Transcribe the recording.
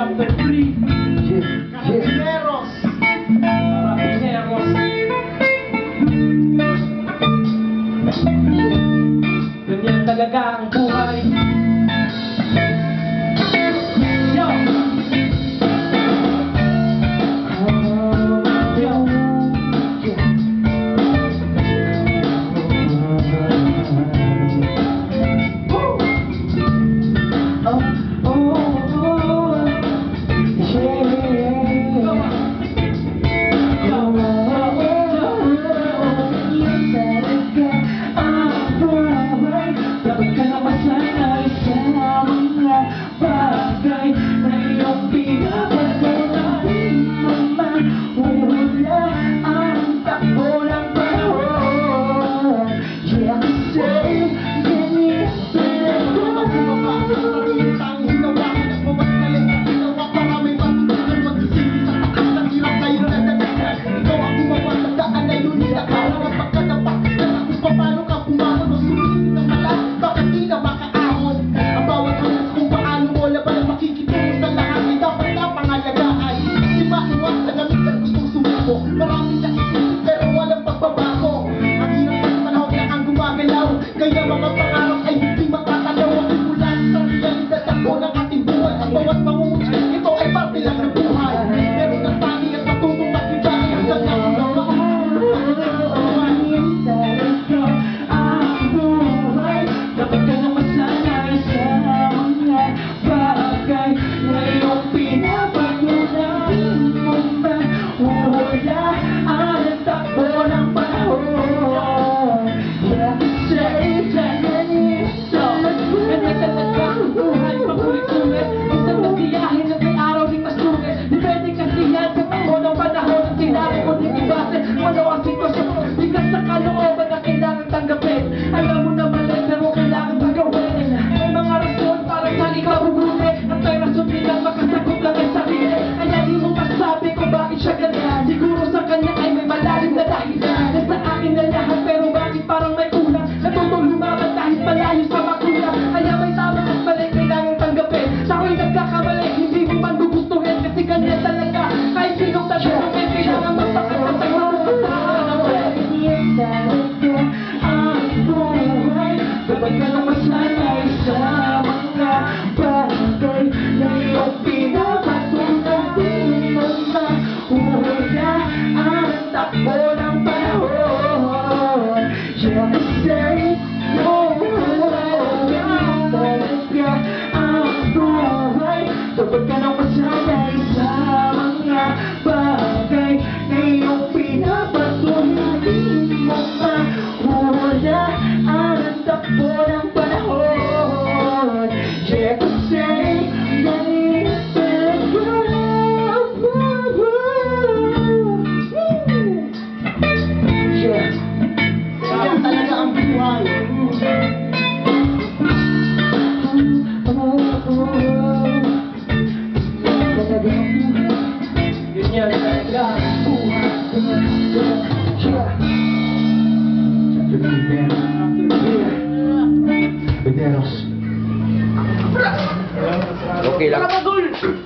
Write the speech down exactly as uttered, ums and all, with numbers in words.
chapter three. Yeah, yeah. Carabineros. Carabineros. Ganyan talaga ang buhay. Yo! Kaya mga pangarap ay hindi makakalaw. Ang mula sa realidad ako ng ating buhay. Ang bawat pangungusya, ito ay parte lang ng buhay. Meron ng tani at matutong makikaya hanggang ang lawa. Ang buhay, dapat ka na masanay sa mga bagay na iyong pinapatunayan mo na wala ang takbo ng panahon. Ano ang sitwasyon? Bigas na kalooban na kailangan tanggapin. Alam mo na mali pero kailangan magawin. May mga rason para saan ikaw bubuli. At may rason bilang makasagot lang ang sarili. Kaya di mo masabi kung bakit siya ganyan. Siguro sa kanya ay may malalim na dahilan. Nasa akin na lahat pero bakit parang may kulang. Natutong lumaban dahil malayo sa makulang. Kaya may tama at mali kailangan tanggapin. Sa ako'y nagkakamali, hindi mo man gugustuhin. Kasi ganyan talaga. Kahit sinong tatanungin, kailangan magpakasasag mo. Dapat ka nang masanay sa mga bagay na iyong pinapatunan. Di mo mahula ang takbo ng panahon. Just say no. Talaga ang buhay. Dapat ka nang masanay sa mga bagay na iyong pinapatunan. Di mo mahula ang takbo ng panahon. Yeah, kasi ganyan talaga ang buhay. Yeah, ganyan talaga ang buhay. Ganyan talaga ang buhay. Okay lang. Tara, Bagul!